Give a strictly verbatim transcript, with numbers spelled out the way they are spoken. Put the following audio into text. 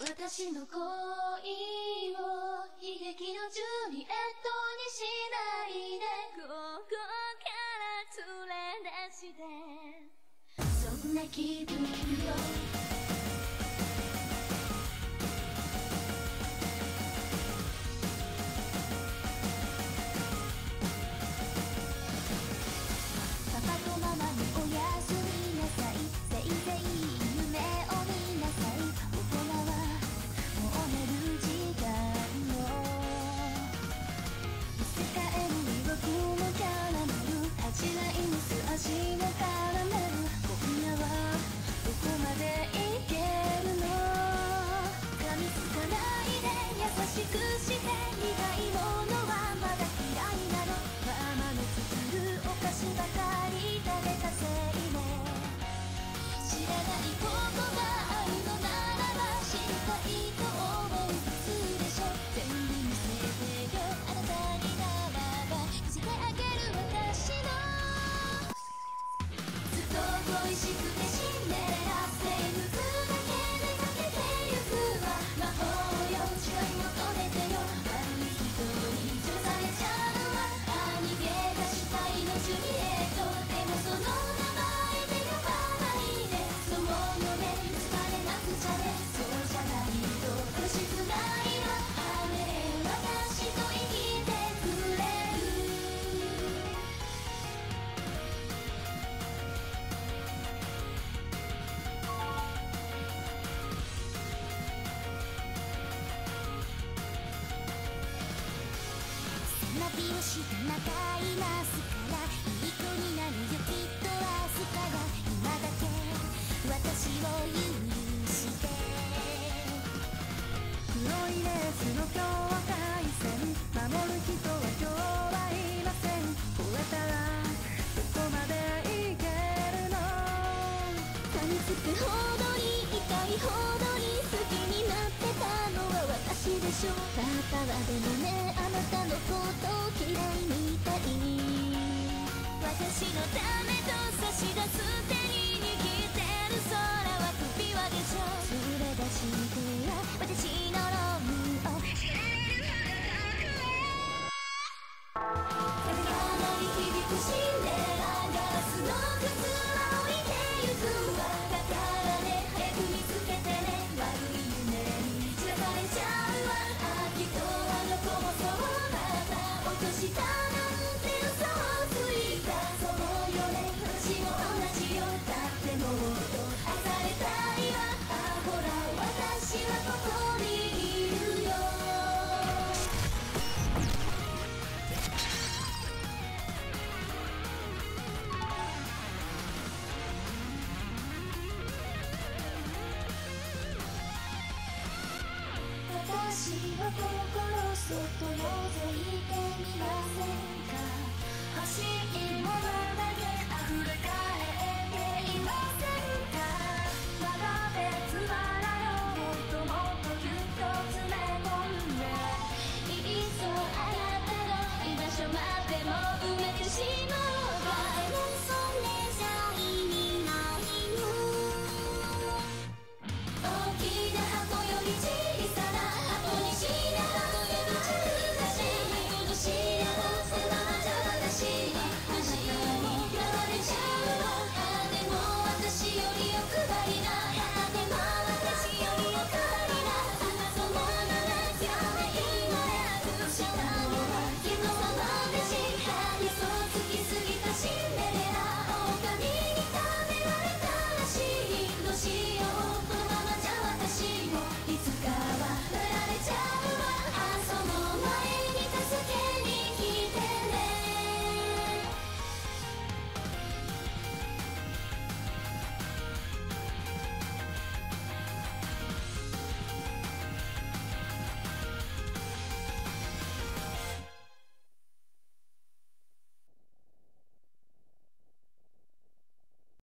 私の恋を悲劇のジュリエットにしないで、ここから連れ出して、そんな気分よ。パパとママにおやすみなさい、せいぜい夢を見なさい。大人はもう寝る時間よ。世界に僕のキャラメル、恥じないミス味のカラメル。今夜はどこまでいけるの。噛みつかないで優しくして、苦いものはまだ嫌いなの。ママの作るお菓子ばかり食べたせいね。知らないことがあるのならば知りたいと思うはずでしょ。全部見せてよ、あなたにならば見せてあげる私の。ずっと恋しくてシンデレラ、セーヌだけでかけてゆくわ。魔法よ、誓い求めてよ。悪い人に連れされちゃうわ。あ、逃げ出したいのジュリエット。でもその名前で呼ばないで。そうよね、疲れなくちゃね。そうじゃないと苦しくないわ。あ、ねえ、私と生きてくれる。花火をしてまたいますから、いい子になるよきっと明日から。今だけ私を許して。 黒いレースの境界線、守る人は今日はいません。超えたらどこまでいけるの。 噛みつくほどに痛いほどに好きになってたのは私でしょ。パパはでもね、あなたのこと嫌いみたい。私のためと差し出す手に握ってる空は首輪でしょ。連れ出してよ、私のロムを知られるほど遠くへ。風が鳴り響くシンデレラ、ガラスの靴は置いてゆくわ。だからね、早く見つけてね。悪い夢に散らされちゃうわ。あ、きっとあの子もそうだった。落としたなんて嘘をついた。そうよね、私も同じよ。だってもっと愛されたいわ。あ、ほら私はここにいるよ。私は心そっと覗いてみませんか。欲しいものだけ溢れ返っていません